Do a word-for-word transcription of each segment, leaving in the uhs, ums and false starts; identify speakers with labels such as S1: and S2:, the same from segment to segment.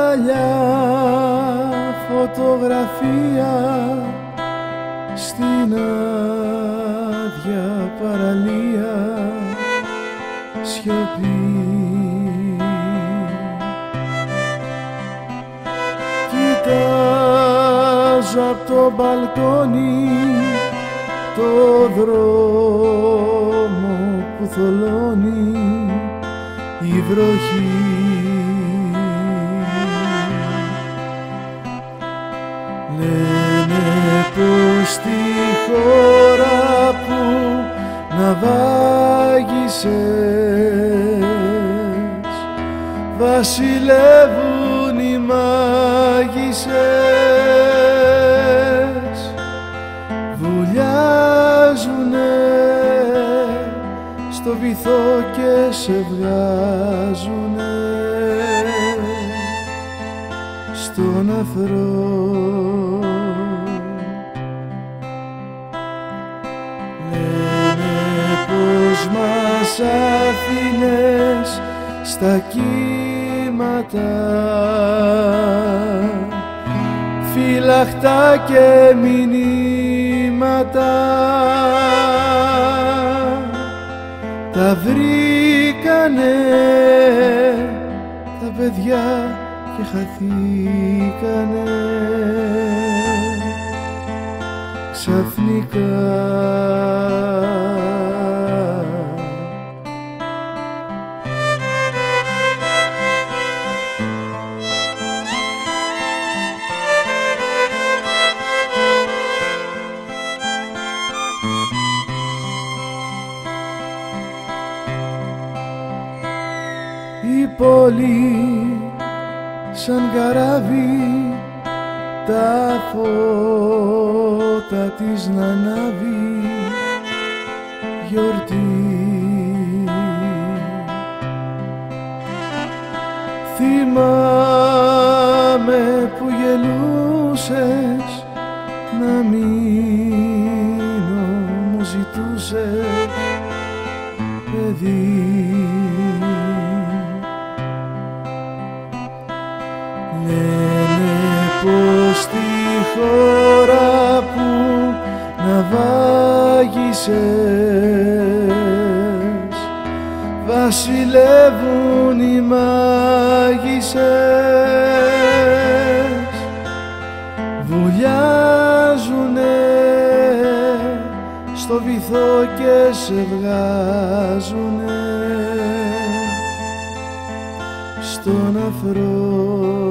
S1: παλιά φωτογραφία στην άδεια παραλία, σιωπή. Κοιτάζω απ' το μπαλκόνι το δρόμο που θολώνει η βροχή. Λένε πως στη χώρα που ναυάγησες βασιλεύουν οι μάγισσες, βουλιάζουνε στο βυθό και σε βγάζουνε στον αφρό. Μας άφηνες στα κύματα φυλαχτά και μηνύματα, τα βρήκανε τα παιδιά και χαθήκανε ξαφνικά. Η πόλη σαν καράβι, τα φώτα της να ανάβει, γιορτή. Θυμάμαι που γελούσες, να μείνω μου ζητούσες, παιδί. Λένε πως στη χώρα που ναυάγησες βασιλεύουν οι μάγισσες, βουλιάζουνε στο βυθό και σε βγάζουνε στον αφρό.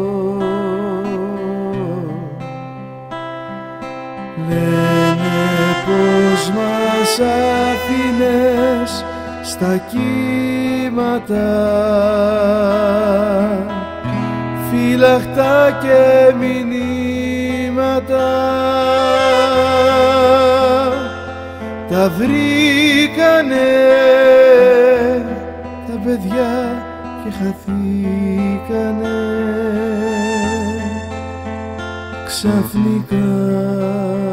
S1: Λένε πως μας άφηνες στα κύματα φυλαχτά και μηνύματα, τα βρήκανε τα παιδιά και χαθήκανε ξαφνικά.